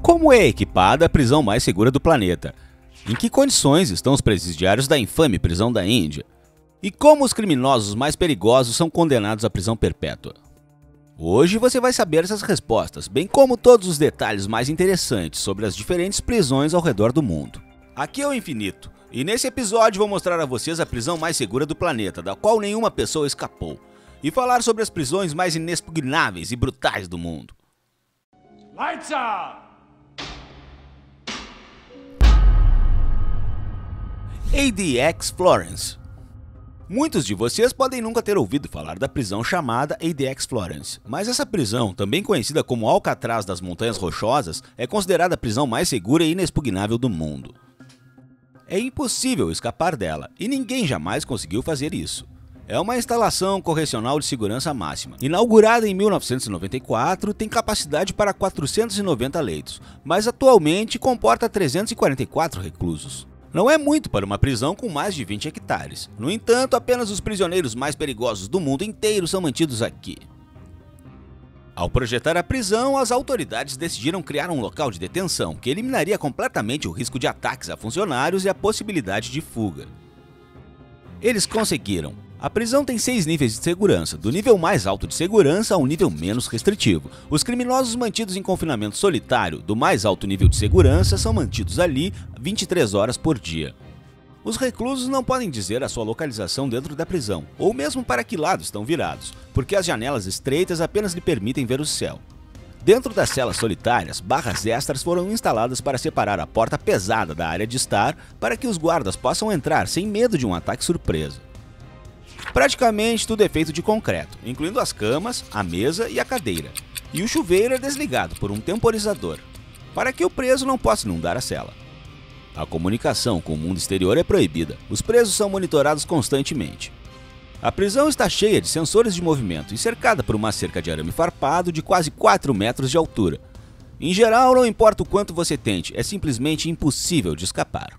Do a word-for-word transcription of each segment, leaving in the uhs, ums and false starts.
Como é equipada a prisão mais segura do planeta? Em que condições estão os presidiários da infame prisão da Índia? E como os criminosos mais perigosos são condenados à prisão perpétua? Hoje você vai saber essas respostas, bem como todos os detalhes mais interessantes sobre as diferentes prisões ao redor do mundo. Aqui é o Infinito, e nesse episódio vou mostrar a vocês a prisão mais segura do planeta, da qual nenhuma pessoa escapou, e falar sobre as prisões mais inexpugnáveis e brutais do mundo. Lights out! A D X Florence. Muitos de vocês podem nunca ter ouvido falar da prisão chamada A D X Florence, mas essa prisão, também conhecida como Alcatraz das Montanhas Rochosas, é considerada a prisão mais segura e inexpugnável do mundo. É impossível escapar dela, e ninguém jamais conseguiu fazer isso. É uma instalação correcional de segurança máxima. Inaugurada em mil novecentos e noventa e quatro, tem capacidade para quatrocentos e noventa leitos, mas atualmente comporta trezentos e quarenta e quatro reclusos. Não é muito para uma prisão com mais de vinte hectares. No entanto, apenas os prisioneiros mais perigosos do mundo inteiro são mantidos aqui. Ao projetar a prisão, as autoridades decidiram criar um local de detenção que eliminaria completamente o risco de ataques a funcionários e a possibilidade de fuga. Eles conseguiram. A prisão tem seis níveis de segurança, do nível mais alto de segurança ao nível menos restritivo. Os criminosos mantidos em confinamento solitário, do mais alto nível de segurança, são mantidos ali vinte e três horas por dia. Os reclusos não podem dizer a sua localização dentro da prisão, ou mesmo para que lado estão virados, porque as janelas estreitas apenas lhe permitem ver o céu. Dentro das celas solitárias, barras extras foram instaladas para separar a porta pesada da área de estar, para que os guardas possam entrar sem medo de um ataque surpresa. Praticamente tudo é feito de concreto, incluindo as camas, a mesa e a cadeira. E o chuveiro é desligado por um temporizador, para que o preso não possa inundar a cela. A comunicação com o mundo exterior é proibida, os presos são monitorados constantemente. A prisão está cheia de sensores de movimento e cercada por uma cerca de arame farpado de quase quatro metros de altura. Em geral, não importa o quanto você tente, é simplesmente impossível de escapar.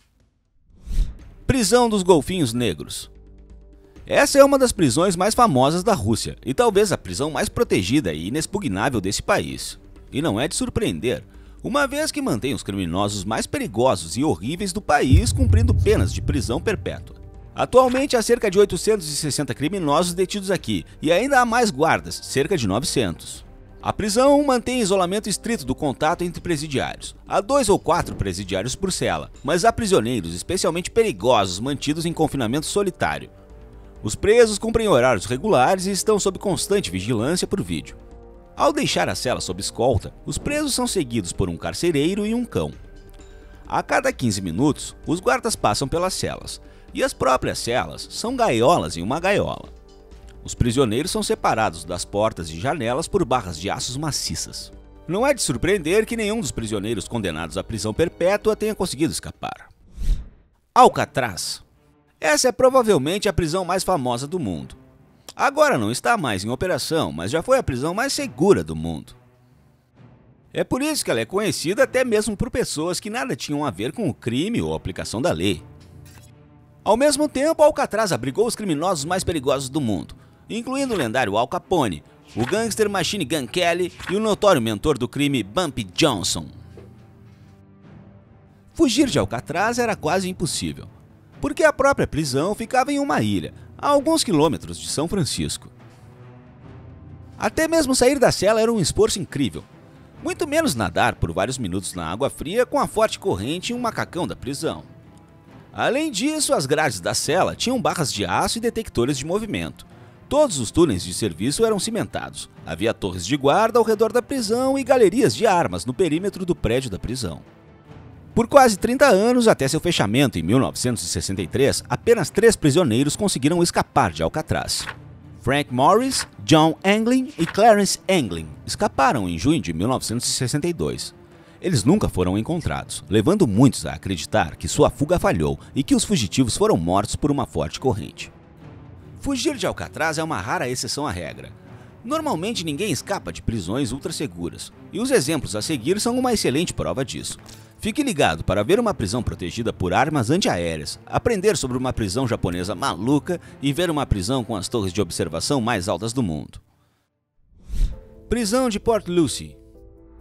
Prisão dos Golfinhos Negros. Essa é uma das prisões mais famosas da Rússia, e talvez a prisão mais protegida e inexpugnável desse país. E não é de surpreender, uma vez que mantém os criminosos mais perigosos e horríveis do país cumprindo penas de prisão perpétua. Atualmente há cerca de oitocentos e sessenta criminosos detidos aqui, e ainda há mais guardas, cerca de novecentos. A prisão mantém isolamento estrito do contato entre presidiários. Há dois ou quatro presidiários por cela, mas há prisioneiros especialmente perigosos mantidos em confinamento solitário. Os presos cumprem horários regulares e estão sob constante vigilância por vídeo. Ao deixar a cela sob escolta, os presos são seguidos por um carcereiro e um cão. A cada quinze minutos, os guardas passam pelas celas, e as próprias celas são gaiolas em uma gaiola. Os prisioneiros são separados das portas e janelas por barras de aços maciças. Não é de surpreender que nenhum dos prisioneiros condenados à prisão perpétua tenha conseguido escapar. Alcatraz. Essa é provavelmente a prisão mais famosa do mundo. Agora não está mais em operação, mas já foi a prisão mais segura do mundo. É por isso que ela é conhecida até mesmo por pessoas que nada tinham a ver com o crime ou a aplicação da lei. Ao mesmo tempo, Alcatraz abrigou os criminosos mais perigosos do mundo, incluindo o lendário Al Capone, o gangster Machine Gun Kelly e o notório mentor do crime Bumpy Johnson. Fugir de Alcatraz era quase impossível, porque a própria prisão ficava em uma ilha, a alguns quilômetros de São Francisco. Até mesmo sair da cela era um esforço incrível, muito menos nadar por vários minutos na água fria com a forte corrente e um macacão da prisão. Além disso, as grades da cela tinham barras de aço e detectores de movimento. Todos os túneis de serviço eram cimentados, havia torres de guarda ao redor da prisão e galerias de armas no perímetro do prédio da prisão. Por quase trinta anos, até seu fechamento em mil novecentos e sessenta e três, apenas três prisioneiros conseguiram escapar de Alcatraz. Frank Morris, John Anglin e Clarence Anglin escaparam em junho de mil novecentos e sessenta e dois. Eles nunca foram encontrados, levando muitos a acreditar que sua fuga falhou e que os fugitivos foram mortos por uma forte corrente. Fugir de Alcatraz é uma rara exceção à regra. Normalmente ninguém escapa de prisões ultra seguras, e os exemplos a seguir são uma excelente prova disso. Fique ligado para ver uma prisão protegida por armas antiaéreas, aprender sobre uma prisão japonesa maluca e ver uma prisão com as torres de observação mais altas do mundo. Prisão de Port Lucie.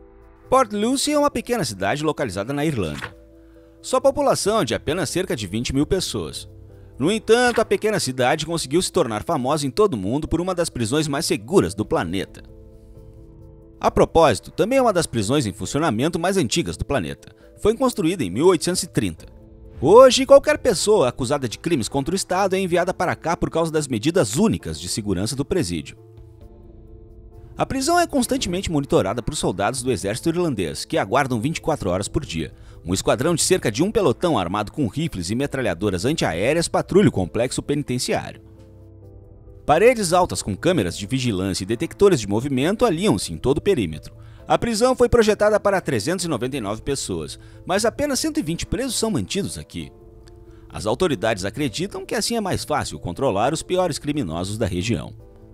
Port Lucie é uma pequena cidade localizada na Irlanda. Sua população é de apenas cerca de vinte mil pessoas. No entanto, a pequena cidade conseguiu se tornar famosa em todo o mundo por uma das prisões mais seguras do planeta. A propósito, também é uma das prisões em funcionamento mais antigas do planeta. Foi construída em mil oitocentos e trinta. Hoje, qualquer pessoa acusada de crimes contra o Estado é enviada para cá por causa das medidas únicas de segurança do presídio. A prisão é constantemente monitorada por soldados do exército irlandês, que aguardam vinte e quatro horas por dia. Um esquadrão de cerca de um pelotão armado com rifles e metralhadoras antiaéreas patrulha o complexo penitenciário. Paredes altas com câmeras de vigilância e detectores de movimento aliam-se em todo o perímetro. A prisão foi projetada para trezentas e noventa e nove pessoas, mas apenas cento e vinte presos são mantidos aqui. As autoridades acreditam que assim é mais fácil controlar os piores criminosos da região.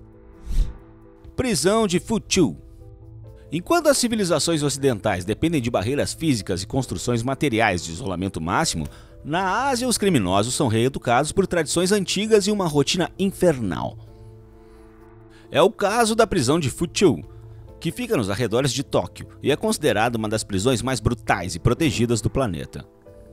Prisão de Futchu. Enquanto as civilizações ocidentais dependem de barreiras físicas e construções materiais de isolamento máximo, na Ásia os criminosos são reeducados por tradições antigas e uma rotina infernal. É o caso da prisão de Futchu, que fica nos arredores de Tóquio e é considerada uma das prisões mais brutais e protegidas do planeta.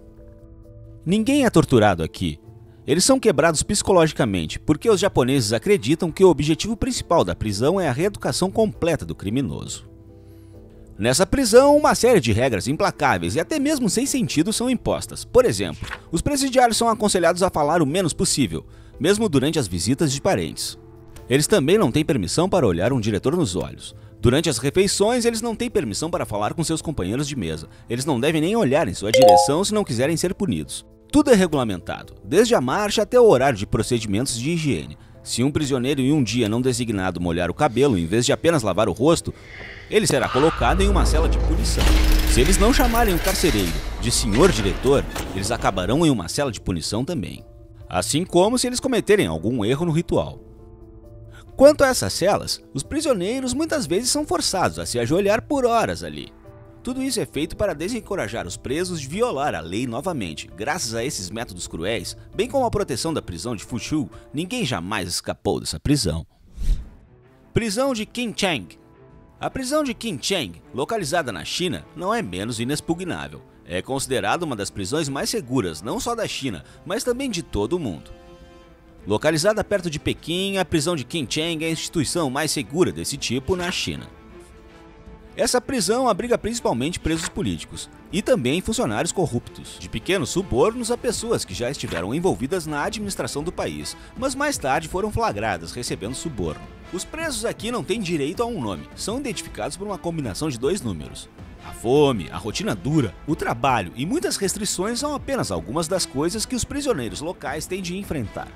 Ninguém é torturado aqui. Eles são quebrados psicologicamente, porque os japoneses acreditam que o objetivo principal da prisão é a reeducação completa do criminoso. Nessa prisão, uma série de regras implacáveis e até mesmo sem sentido são impostas. Por exemplo, os presidiários são aconselhados a falar o menos possível, mesmo durante as visitas de parentes. Eles também não têm permissão para olhar um diretor nos olhos. Durante as refeições, eles não têm permissão para falar com seus companheiros de mesa. Eles não devem nem olhar em sua direção se não quiserem ser punidos. Tudo é regulamentado, desde a marcha até o horário de procedimentos de higiene. Se um prisioneiro em um dia não designado molhar o cabelo em vez de apenas lavar o rosto, ele será colocado em uma cela de punição. Se eles não chamarem o carcereiro de senhor diretor, eles acabarão em uma cela de punição também. Assim como se eles cometerem algum erro no ritual. Quanto a essas celas, os prisioneiros muitas vezes são forçados a se ajoelhar por horas ali. Tudo isso é feito para desencorajar os presos de violar a lei novamente. Graças a esses métodos cruéis, bem como a proteção da prisão de Futchu, ninguém jamais escapou dessa prisão. Prisão de Qincheng. A prisão de Qincheng, localizada na China, não é menos inexpugnável. É considerada uma das prisões mais seguras, não só da China, mas também de todo o mundo. Localizada perto de Pequim, a prisão de Qincheng é a instituição mais segura desse tipo na China. Essa prisão abriga principalmente presos políticos e também funcionários corruptos, de pequenos subornos a pessoas que já estiveram envolvidas na administração do país, mas mais tarde foram flagradas recebendo suborno. Os presos aqui não têm direito a um nome, são identificados por uma combinação de dois números. A fome, a rotina dura, o trabalho e muitas restrições são apenas algumas das coisas que os prisioneiros locais têm de enfrentar.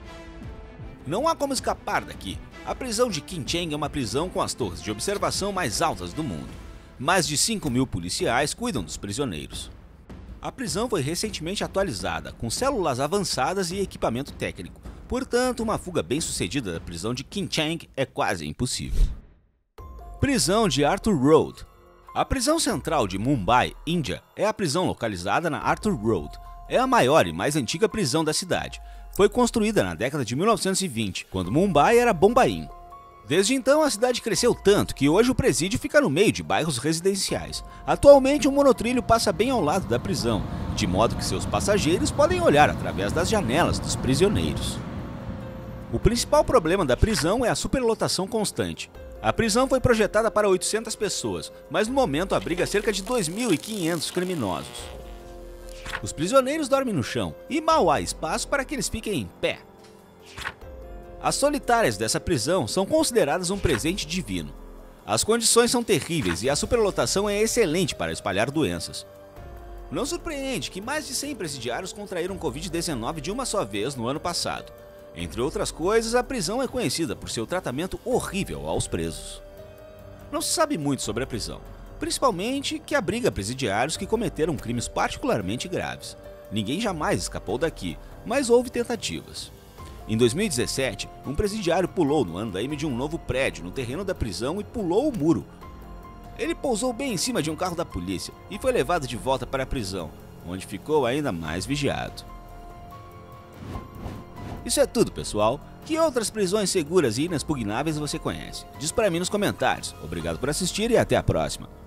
Não há como escapar daqui. A prisão de Qincheng é uma prisão com as torres de observação mais altas do mundo. Mais de cinco mil policiais cuidam dos prisioneiros. A prisão foi recentemente atualizada, com células avançadas e equipamento técnico. Portanto, uma fuga bem-sucedida da prisão de Qincheng é quase impossível. Prisão de Arthur Road. A prisão central de Mumbai, Índia, é a prisão localizada na Arthur Road. É a maior e mais antiga prisão da cidade. Foi construída na década de mil novecentos e vinte, quando Mumbai era Bombaim. Desde então, a cidade cresceu tanto que hoje o presídio fica no meio de bairros residenciais. Atualmente, um monotrilho passa bem ao lado da prisão, de modo que seus passageiros podem olhar através das janelas dos prisioneiros. O principal problema da prisão é a superlotação constante. A prisão foi projetada para oitocentas pessoas, mas no momento abriga cerca de dois mil e quinhentos criminosos. Os prisioneiros dormem no chão e mal há espaço para que eles fiquem em pé. As solitárias dessa prisão são consideradas um presente divino. As condições são terríveis e a superlotação é excelente para espalhar doenças. Não surpreende que mais de cem presidiários contraíram covid dezenove de uma só vez no ano passado. Entre outras coisas, a prisão é conhecida por seu tratamento horrível aos presos. Não se sabe muito sobre a prisão, principalmente que abriga presidiários que cometeram crimes particularmente graves. Ninguém jamais escapou daqui, mas houve tentativas. Em dois mil e dezessete, um presidiário pulou no andaime de um novo prédio no terreno da prisão e pulou o muro. Ele pousou bem em cima de um carro da polícia e foi levado de volta para a prisão, onde ficou ainda mais vigiado. Isso é tudo, pessoal. Que outras prisões seguras e inexpugnáveis você conhece? Diz para mim nos comentários. Obrigado por assistir e até a próxima.